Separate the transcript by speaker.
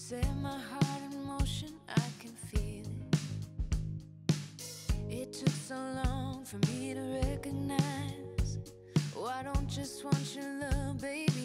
Speaker 1: set my heart in motion, I can feel it. It took so long for me to recognize. Oh, I don't just want your love, baby,